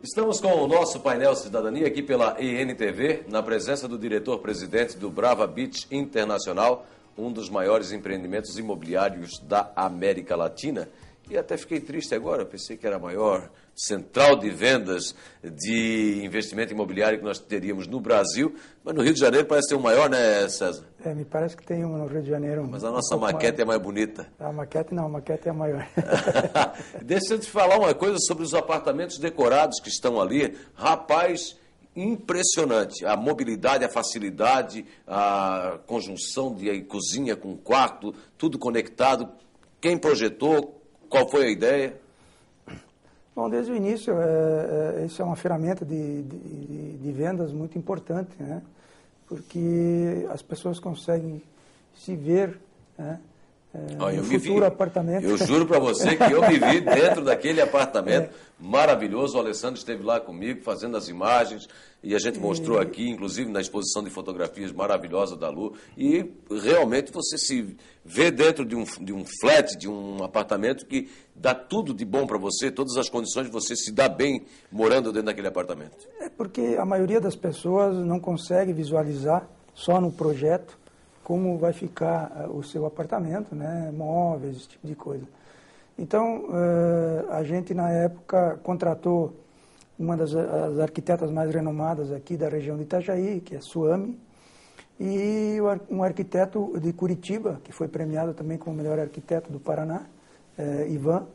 Estamos com o nosso painel Cidadania aqui pela INTV, na presença do diretor-presidente do Brava Beach Internacional, um dos maiores empreendimentos imobiliários da América Latina. E até fiquei triste agora, pensei que era a maior central de vendas de investimento imobiliário que nós teríamos no Brasil, mas no Rio de Janeiro parece ter o maior, né, César? Me parece que tem um no Rio de Janeiro. Mas a nossa maquete é mais bonita. A maquete não, a maquete é a maior. Deixa eu te falar uma coisa sobre os apartamentos decorados que estão ali. Rapaz, impressionante. A mobilidade, a facilidade, a conjunção de cozinha com quarto, tudo conectado. Quem projetou? Qual foi a ideia? Bom, desde o início, isso é uma ferramenta de vendas muito importante, né? Porque as pessoas conseguem se ver, né? No futuro apartamento. Eu juro para você que eu me vi dentro daquele apartamento maravilhoso. O Alessandro esteve lá comigo fazendo as imagens e a gente mostrou aqui, inclusive na exposição de fotografias maravilhosa da Lu. E realmente você se vê dentro de um flat, de um apartamento que dá tudo de bom para você, todas as condições de você se dar bem morando dentro daquele apartamento. É porque a maioria das pessoas não consegue visualizar só no projeto como vai ficar o seu apartamento, né, móveis, esse tipo de coisa. Então, a gente, na época, contratou uma das arquitetas mais renomadas aqui da região de Itajaí, que é Suami, e um arquiteto de Curitiba, que foi premiado também como o melhor arquiteto do Paraná, Ivan,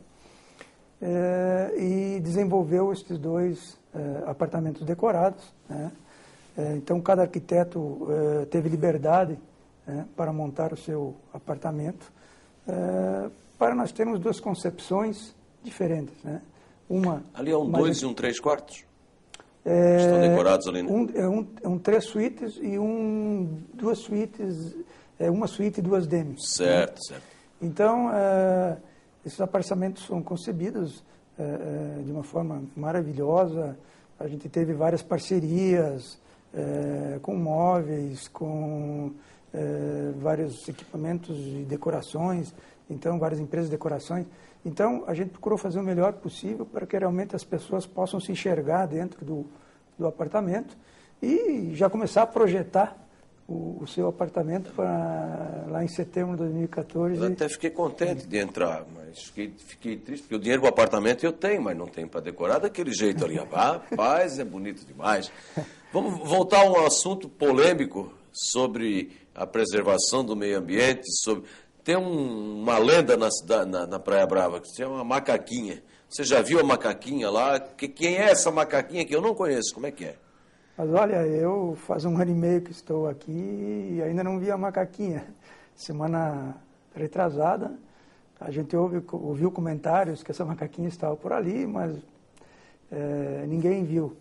e desenvolveu esses dois apartamentos decorados, né? Então, cada arquiteto teve liberdade para montar o seu apartamento, para nós termos duas concepções diferentes, né? Ali é um 2 e um 3 quartos? Estão decorados ali, né? Um 3 suítes e duas suítes, uma suíte e duas demis. Certo, né? certo. Então, esses apartamentos são concebidos de uma forma maravilhosa. A gente teve várias parcerias com móveis, com vários equipamentos de decorações, então várias empresas de decorações. Então a gente procurou fazer o melhor possível para que realmente as pessoas possam se enxergar dentro do apartamento e já começar a projetar o seu apartamento para lá em setembro de 2014. Eu até fiquei contente de entrar, mas fiquei triste, porque o dinheiro do apartamento eu tenho, mas não tenho para decorar daquele jeito ali. Rapaz, é bonito demais. Vamos voltar a um assunto polêmico sobre a preservação do meio ambiente. Tem uma lenda na Praia Brava, que se chama macaquinha. Você já viu a macaquinha lá? Quem é essa macaquinha que eu não conheço? Como é que é? Mas olha, eu faz 1 ano e meio que estou aqui e ainda não vi a macaquinha. Semana retrasada, a gente ouviu comentários que essa macaquinha estava por ali, mas ninguém viu.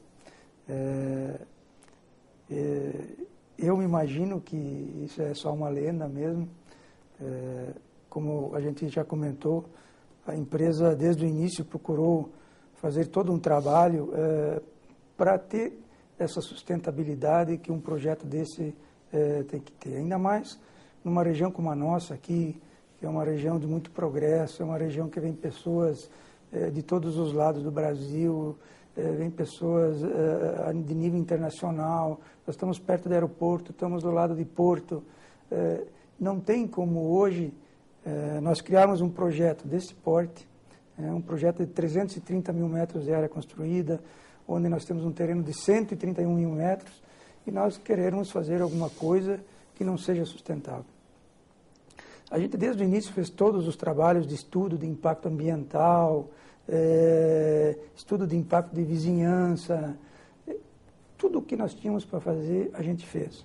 Eu me imagino que isso é só uma lenda mesmo. Como a gente já comentou, a empresa desde o início procurou fazer todo um trabalho para ter essa sustentabilidade que um projeto desse tem que ter. Ainda mais numa região como a nossa aqui, que é uma região de muito progresso, é uma região que vem pessoas de todos os lados do Brasil, vem pessoas de nível internacional, nós estamos perto do aeroporto, estamos do lado de Porto. Não tem como hoje nós criarmos um projeto desse porte, um projeto de 330 mil metros de área construída, onde nós temos um terreno de 131 mil metros, e nós queremos fazer alguma coisa que não seja sustentável. A gente, desde o início, fez todos os trabalhos de estudo de impacto ambiental, estudo de impacto de vizinhança, tudo o que nós tínhamos para fazer, a gente fez.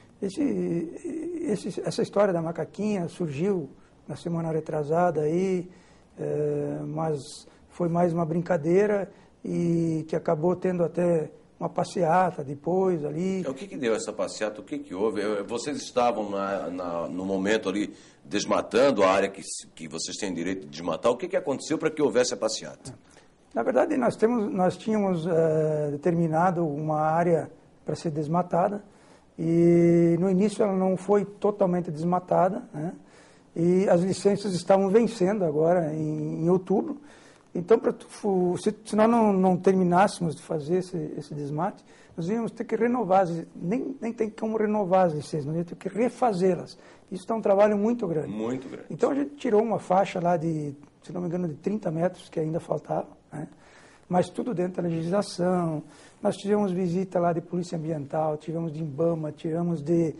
Essa história da macaquinha surgiu na semana retrasada aí, mas foi mais uma brincadeira e que acabou tendo até uma passeata depois ali. O que deu essa passeata? O que houve? Vocês estavam no momento ali desmatando a área que vocês têm direito de desmatar. O que aconteceu para que houvesse a passeata? Na verdade, nós tínhamos determinado uma área para ser desmatada e no início ela não foi totalmente desmatada, né? E as licenças estavam vencendo agora em outubro. Então, se nós não terminássemos de fazer esse desmate, nós íamos ter que renovar, nem tem como renovar as licenças, nós íamos ter que refazê-las. Isso está um trabalho muito grande. Muito grande. Então, a gente tirou uma faixa lá de, se não me engano, de 30 metros, que ainda faltava, né? Mas tudo dentro da legislação. Nós tivemos visita lá de Polícia Ambiental, tivemos de INBAMA, tivemos de...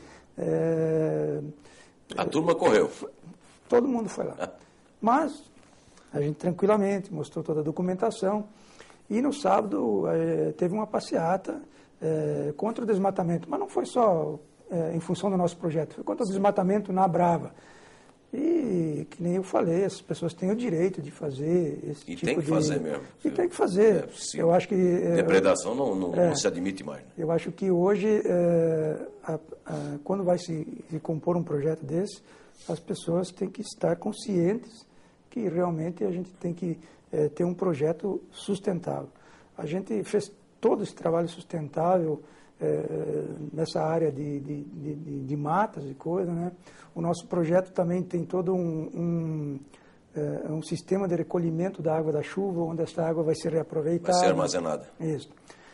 A turma correu. Todo mundo foi lá. Mas a gente tranquilamente mostrou toda a documentação. E no sábado teve uma passeata contra o desmatamento. Mas não foi só em função do nosso projeto, foi contra o desmatamento na Brava. E, que nem eu falei, as pessoas têm o direito de fazer esse tipo de... E tem que fazer mesmo. E tem que fazer. Eu acho que... Depredação não se admite mais. Né? Eu acho que hoje, quando vai se compor um projeto desse, as pessoas têm que estar conscientes que realmente a gente tem que ter um projeto sustentável. A gente fez todo esse trabalho sustentável nessa área de matas e coisas, né? O nosso projeto também tem todo um sistema de recolhimento da água da chuva, onde essa água vai ser reaproveitada. Vai ser armazenada. Isso.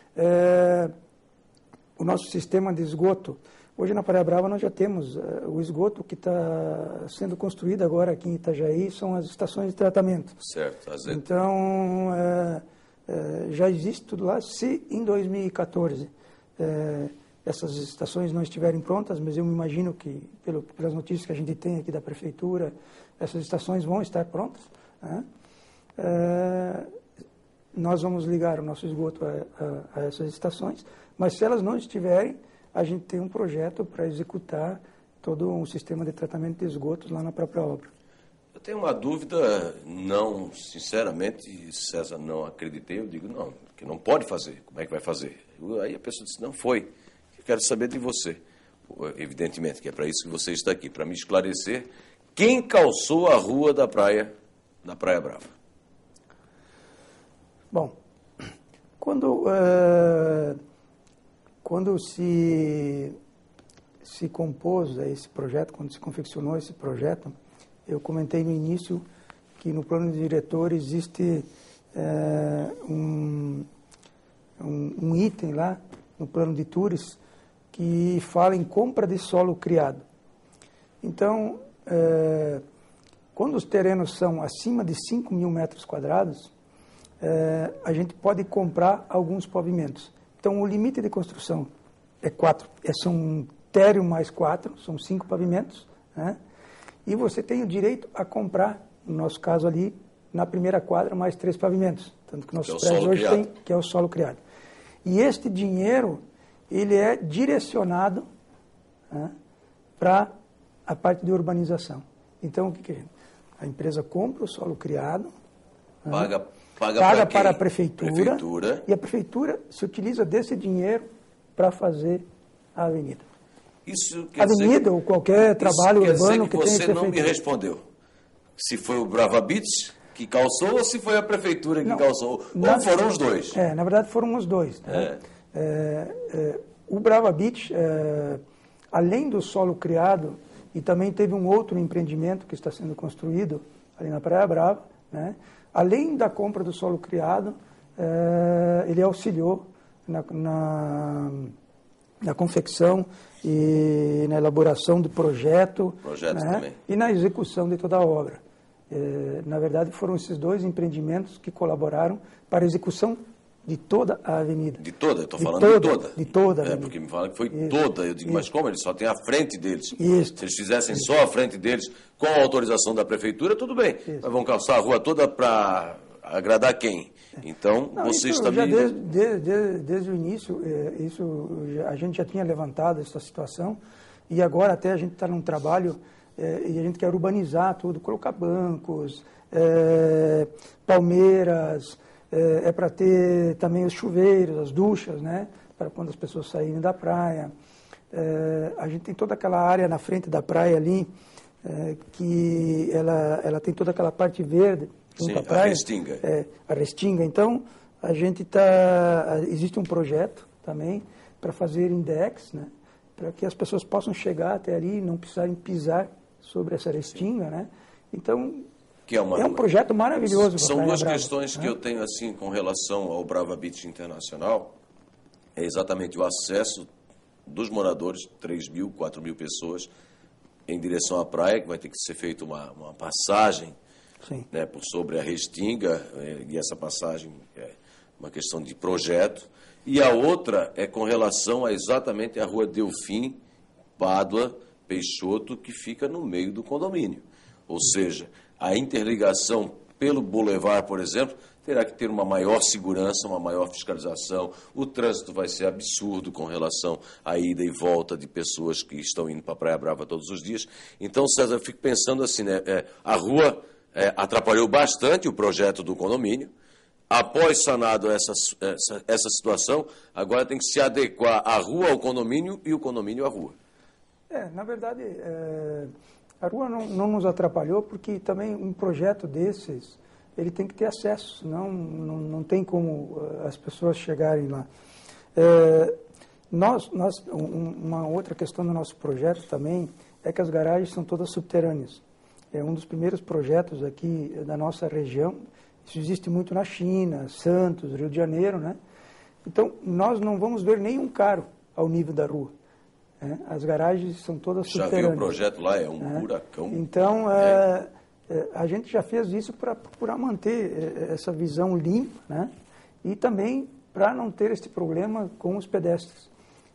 O nosso sistema de esgoto, hoje na Praia Brava nós já temos o esgoto que está sendo construído agora aqui em Itajaí, são as estações de tratamento. Certo. Então, já existe tudo lá. Se em 2014 essas estações não estiverem prontas, mas eu me imagino que, pelas notícias que a gente tem aqui da Prefeitura, essas estações vão estar prontas, né? Nós vamos ligar o nosso esgoto a essas estações, mas se elas não estiverem, a gente tem um projeto para executar todo um sistema de tratamento de esgotos lá na própria obra. Eu tenho uma dúvida, não, sinceramente, César, não acreditei, eu digo, não, que não pode fazer, como é que vai fazer? Aí a pessoa disse, não foi, eu quero saber de você, evidentemente, que é para isso que você está aqui, para me esclarecer, quem calçou a rua da Praia Brava? Bom, quando se compôs esse projeto, quando se confeccionou esse projeto, eu comentei no início que no plano de diretor existe um item lá no plano de Tures que fala em compra de solo criado. Então, quando os terrenos são acima de 5 mil metros quadrados, a gente pode comprar alguns pavimentos. Então, o limite de construção é 4, são um térreo mais 4, são 5 pavimentos, né? E você tem o direito a comprar, no nosso caso ali, na primeira quadra, mais 3 pavimentos. Tanto que nossos prédios hoje tem, que é o solo criado. E este dinheiro, ele é direcionado, né, para a parte de urbanização. Então, o que é? A empresa compra o solo criado, paga para a prefeitura, e a prefeitura se utiliza desse dinheiro para fazer a avenida. Isso quer avenida dizer, ou qualquer trabalho urbano que tenha que ser feito. Você não me respondeu. Se foi o Brava Beach que calçou ou se foi a prefeitura que calçou? Ou foram os dois? Na verdade foram os dois. Né? O Brava Beach, além do solo criado, e também teve um outro empreendimento que está sendo construído ali na Praia Brava, né? Além da compra do solo criado, ele auxiliou na confecção e na elaboração do projeto, né? E na execução de toda a obra. Na verdade, foram esses dois empreendimentos que colaboraram para a execução de toda a avenida. De toda? Eu estou falando de toda. De toda a avenida. Porque me falam que foi toda. Eu digo, mas como? Eles só têm a frente deles. Isso. Se eles fizessem só a frente deles com a autorização da prefeitura, tudo bem. Isso. Mas vão calçar a rua toda para agradar quem? Então, vocês também... Desde o início, a gente já tinha levantado essa situação e agora até a gente está num trabalho e a gente quer urbanizar tudo, colocar bancos, palmeiras, para ter também os chuveiros, as duchas, né? Para quando as pessoas saírem da praia. A gente tem toda aquela área na frente da praia ali, que ela tem toda aquela parte verde. Sim, a Restinga. A Restinga. Então, a gente existe um projeto também para fazer index, né? Para que as pessoas possam chegar até ali e não precisarem pisar sobre essa Restinga, né? Então, Que é um projeto maravilhoso. São duas Brava, questões que eu tenho assim com relação ao Brava Beach Internacional. É exatamente o acesso dos moradores, 3.000, 4.000 pessoas, em direção à praia, que vai ter que ser feita uma passagem, né, por sobre a Restinga, e essa passagem é uma questão de projeto. E a outra é com relação a exatamente a Rua Delfim, Pádua, Peixoto, que fica no meio do condomínio. Ou seja, a interligação pelo Boulevard, por exemplo, terá que ter uma maior segurança, uma maior fiscalização. O trânsito vai ser absurdo com relação à ida e volta de pessoas que estão indo para a Praia Brava todos os dias. Então, César, eu fico pensando assim, né, a rua atrapalhou bastante o projeto do condomínio. Após sanado essa situação, agora tem que se adequar a rua ao condomínio e o condomínio à rua. Na verdade, a rua não nos atrapalhou, porque também um projeto desses, ele tem que ter acesso, senão não tem como as pessoas chegarem lá. Uma outra questão do nosso projeto também é que as garagens são todas subterrâneas. É um dos primeiros projetos aqui da nossa região. Isso existe muito na China, Santos, Rio de Janeiro, né? Então, nós não vamos ver nenhum carro ao nível da rua. As garagens são todas subterrâneas. Já viu o projeto lá? É um buracão. Então, a gente já fez isso para procurar manter essa visão limpa, né? E também para não ter este problema com os pedestres.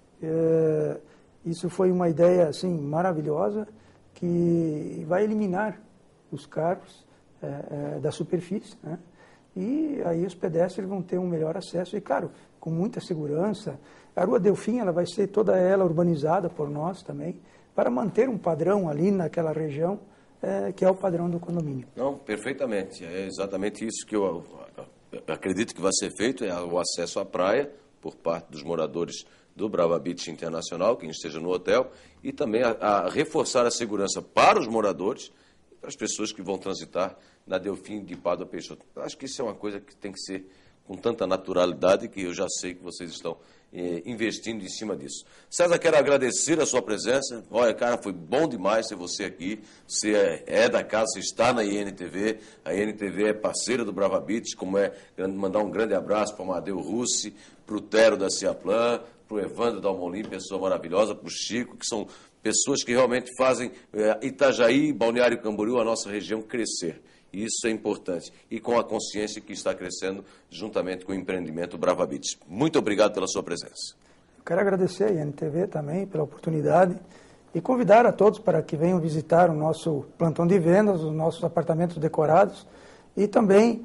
Isso foi uma ideia assim, maravilhosa, que vai eliminar os carros da superfície, né? E aí os pedestres vão ter um melhor acesso e, claro, com muita segurança. A Rua Delfim, ela vai ser toda ela urbanizada por nós também, para manter um padrão ali naquela região, que é o padrão do condomínio. Não, perfeitamente. É exatamente isso que eu acredito que vai ser feito, é o acesso à praia por parte dos moradores do Brava Beach Internacional, quem esteja no hotel, e também a reforçar a segurança para os moradores e para as pessoas que vão transitar na Delfim de Pádua Peixoto. Eu acho que isso é uma coisa que tem que ser com tanta naturalidade que eu já sei que vocês estão investindo em cima disso. César, quero agradecer a sua presença. Olha, cara, foi bom demais ter você aqui. Você é da casa, você está na INTV. A INTV é parceira do Brava Beach, mandar um grande abraço para o Amadeu Russi, para o Tero da Ciaplan, para o Evandro Dalmolin, pessoa maravilhosa, para o Chico, que são pessoas que realmente fazem Itajaí, Balneário Camboriú, a nossa região crescer. Isso é importante. E com a consciência que está crescendo juntamente com o empreendimento Brava Beach. Muito obrigado pela sua presença. Eu quero agradecer a INTV também pela oportunidade e convidar a todos para que venham visitar o nosso plantão de vendas, os nossos apartamentos decorados e também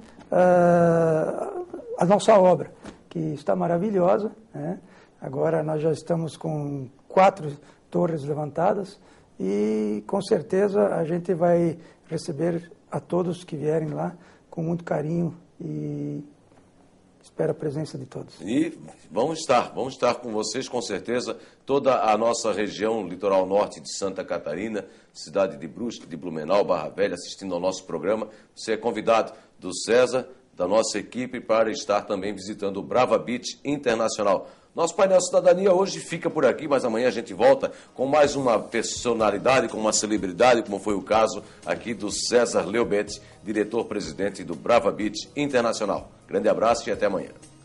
a nossa obra, que está maravilhosa, né? Agora nós já estamos com 4 torres levantadas e com certeza a gente vai receber a todos que vierem lá com muito carinho e espero a presença de todos. E vamos estar com vocês com certeza, toda a nossa região, litoral norte de Santa Catarina, cidade de Brusque, de Blumenau, Barra Velha, assistindo ao nosso programa. Você é convidado do César, da nossa equipe, para estar também visitando o Brava Beach Internacional. Nosso painel Cidadania hoje fica por aqui, mas amanhã a gente volta com mais uma personalidade, com uma celebridade, como foi o caso aqui do César Leobete, diretor-presidente do Brava Beach Internacional. Grande abraço e até amanhã.